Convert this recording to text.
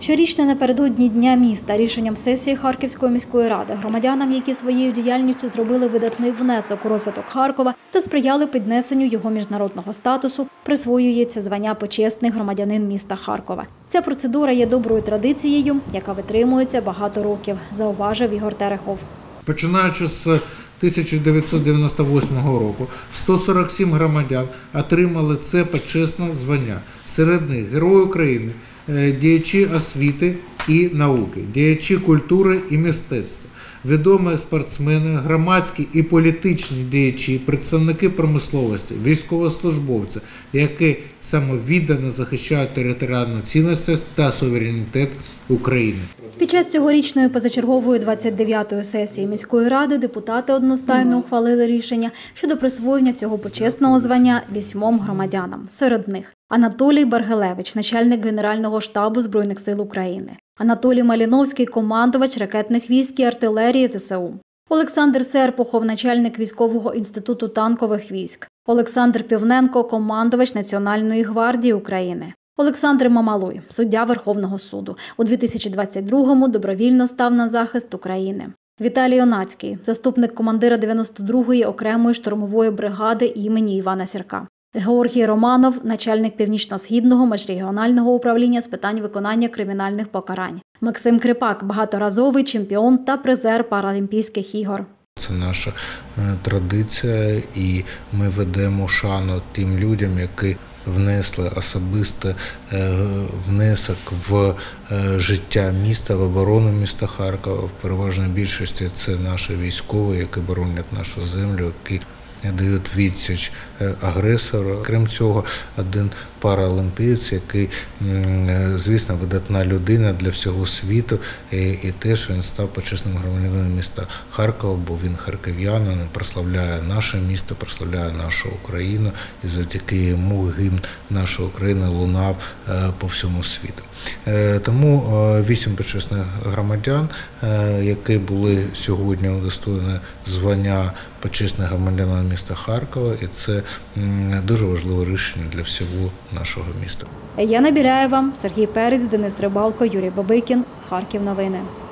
Щорічно напередодні Дня міста рішенням сесії Харківської міської ради громадянам, які своєю діяльністю зробили видатний внесок у розвиток Харкова та сприяли піднесенню його міжнародного статусу, присвоюється звання «Почесний громадянин міста Харкова». Ця процедура є доброю традицією, яка витримується багато років, зауважив Ігор Терехов. Починаючи з 1998 року 147 громадян отримали це почесне звання. Серед них Герої України, діячі освіти і науки, діячі культури і мистецтва, відомі спортсмени, громадські і політичні діячі, представники промисловості, військовослужбовці, які самовіддано захищають територіальну цілісність та суверенітет України. Під час цьогорічної позачергової 29-ї сесії міської ради депутати одностайно ухвалили рішення щодо присвоєння цього почесного звання 8 громадянам. Серед них Анатолій Баргелевич, начальник Генерального штабу Збройних сил України, Анатолій Маліновський, командувач ракетних військ і артилерії ЗСУ, Олександр Серпухов, начальник Військового інституту танкових військ, Олександр Півненко, командувач Національної гвардії України, Олександр Мамалуй, суддя Верховного суду. У 2022-му добровільно став на захист України. Віталій Онацький, заступник командира 92-ї окремої штурмової бригади імені Івана Сірка. Георгій Романов, начальник Північно-Східного міжрегіонального управління з питань виконання кримінальних покарань. Максим Крипак, багаторазовий чемпіон та призер Паралімпійських ігор. Це наша традиція, і ми ведемо шану тим людям, які внесли особистий внесок в життя міста, в оборону міста Харкова. В переважній більшості це наші військові, які боронять нашу землю, які дають відсіч агресору. Крім цього, один паралімпієць, який, звісно, видатна людина для всього світу, і теж він став почесним громадянином міста Харкова, бо він харків'янин, прославляє наше місто, прославляє нашу Україну, і завдяки йому гімн нашої України лунав по всьому світу. Тому 8 почесних громадян, які були сьогодні удостоєні звання почесних громадянина міста Харкова, і це дуже важливе рішення для всього нашого міста. Яна Біляєва, Сергій Перець, Денис Рибалко, Юрій Бабикін. Харків новини.